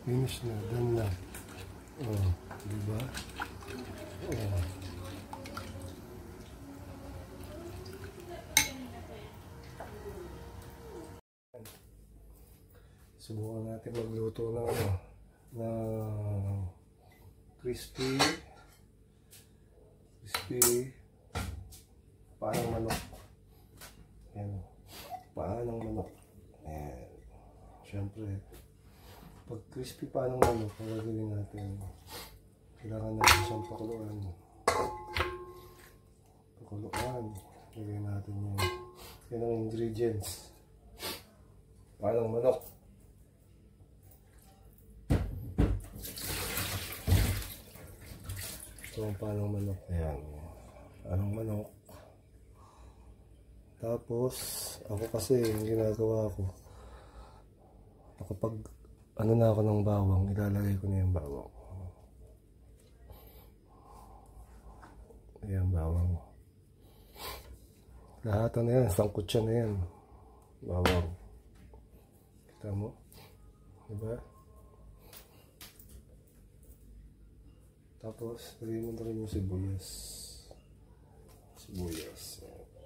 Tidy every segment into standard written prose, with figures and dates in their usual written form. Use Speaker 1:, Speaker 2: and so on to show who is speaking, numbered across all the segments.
Speaker 1: Finish na, done na. Oh, diba? Oh. Subukan natin magluto ng crispy paanang manok. Ayan, paanang manok. Ayan. Siyempre, pag crispy paanang manok, ang gagawin natin, kailangan natin siyang pakuluan. Lagay natin yan ang ingredients. Paanang manok. Ito ang paanang manok. Ayan. Paanang manok. Tapos, ako kasi, yung ginagawa ko, kapag na ako ng bawang, ilalagay ko na yung bawang. Ayan, bawang. Lahat na yan, sangkutsa na yan. Bawang. Kita mo? Diba? Tapos, lagay mo na rin yung sibuyas. Sibuyas.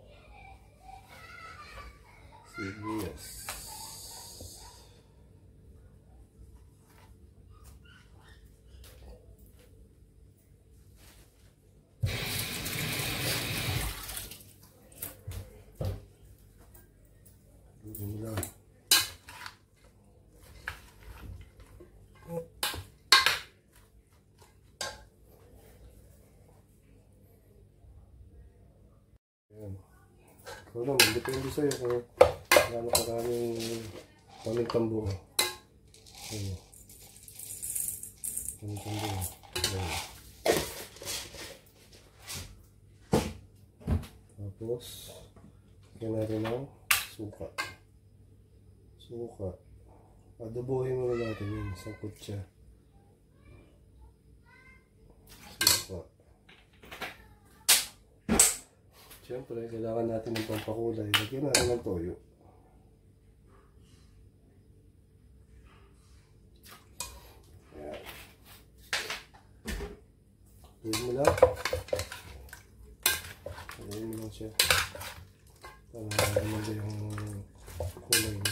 Speaker 1: Ikaw naman, depende sa'yo kung gano'n karaming pamintang-buo. Ayan. Pamintang-buo. Ayan. Tapos, lagyan natin ng suka. Adobohin muna natin yun sa kutsa. Suka. Siyempre, kailangan natin ng pampakulay. Lagyan natin ng toyo. Ayan. Lagyan mo lang. Lagyan mo lang siya. Para gumanda yung kulay niya.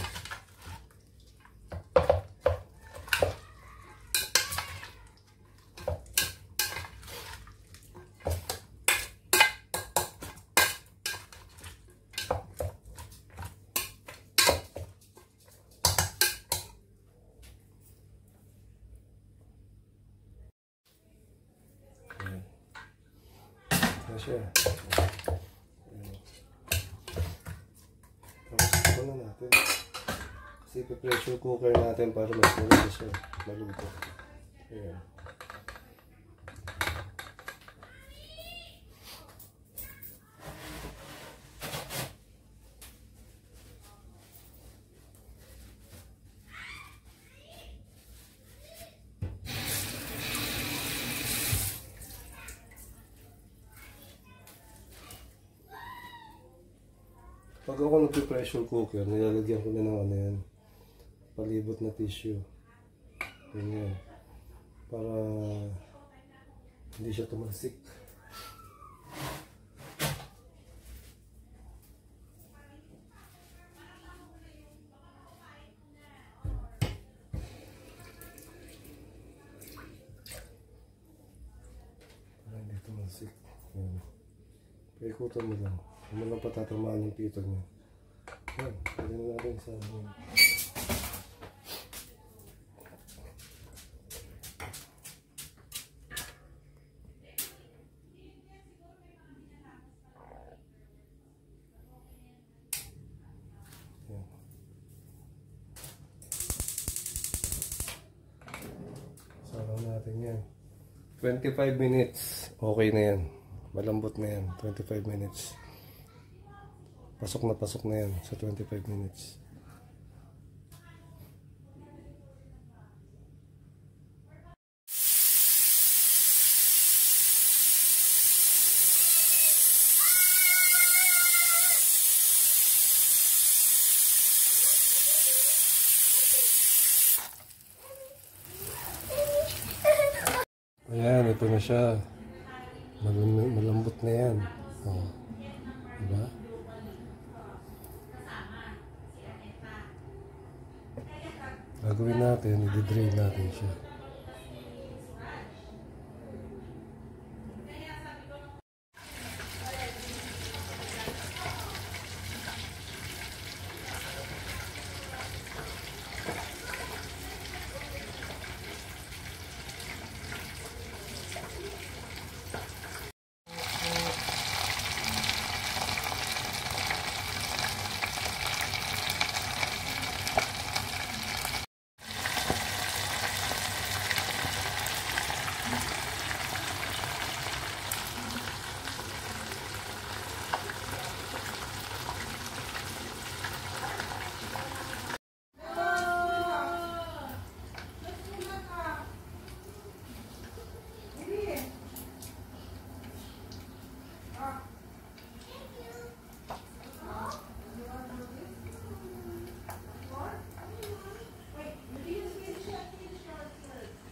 Speaker 1: Siya. Tapos ito na natin. Kasi ipi-pressure cooker natin para mas malaki siya maluto. Ayan. Pag ako nagpi-pressure cooker, nilalagyan ko na ng ano yan, palibot na tissue. Ganyan. Para hindi siya tumalsik. Para hindi tumalsik. Ganyan. Paikutan mo lang. Hindi mo lang patatamaan yung pito niya. Yan. Pwede na natin sa amin. Yan. Salang natin yan. 25 minutes. Okay na yan. Malambot na yan. 25 minutes. Pasok na yan sa 25 minutes. ito na siya. Malambot na yan. Oh. Diba? Gagawin natin, i-drain natin siya.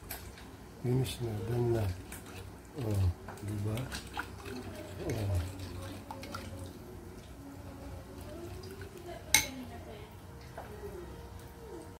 Speaker 1: Finish na, done na. Oh, diba? Oh.